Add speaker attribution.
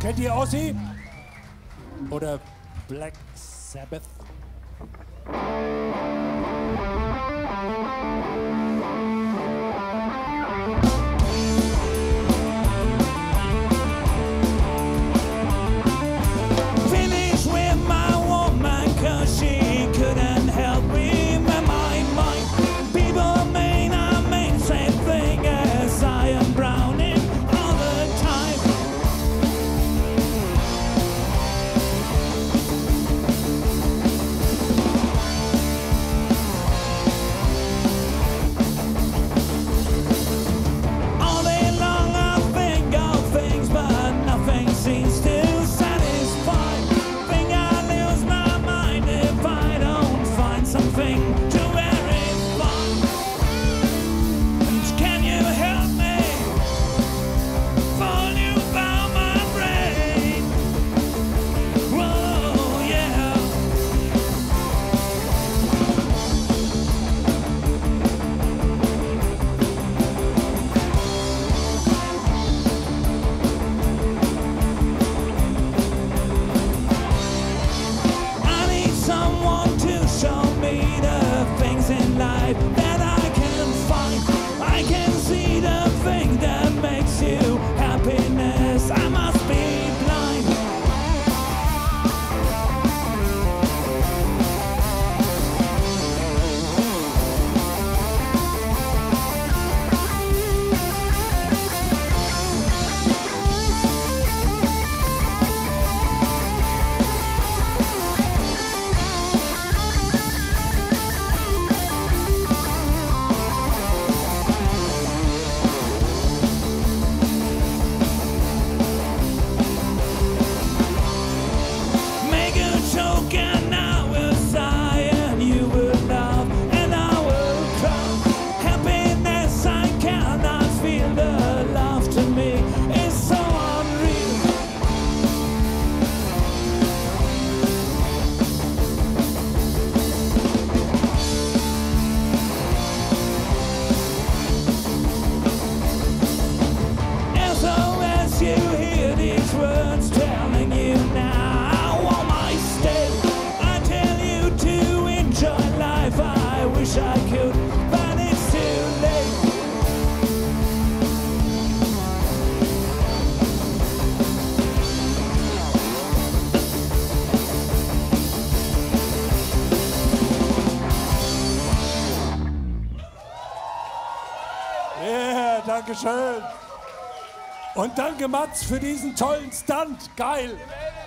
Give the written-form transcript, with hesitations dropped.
Speaker 1: Kennt ihr Ozzy? Oder Black Sabbath?
Speaker 2: Finish with my woman, 'cause she couldn't help me. My mind. People mean same thing as I am browning all the time. All day long I think of things, but nothing seems to satisfy. Think I lose my mind if I don't find something to verify. Can you help me? Fall you found my brain. Whoa, yeah. I need someone to show me the things in life that I can find. I can see the thing that makes you happiness. I must be blind. Make a joke and I will sigh, and you will laugh and I will cry. Happiness I cannot feel, the love to me is so unreal. SOS, you hear these words telling you now I want my stay. I tell you to enjoy life, I wish I could, but it's too late.
Speaker 1: Yeah, danke schön. Und danke Mats für diesen tollen Stunt. Geil.